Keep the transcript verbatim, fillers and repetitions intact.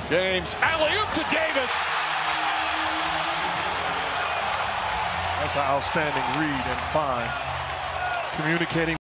James, alley-oop to Davis. That's an outstanding read and find. Communicating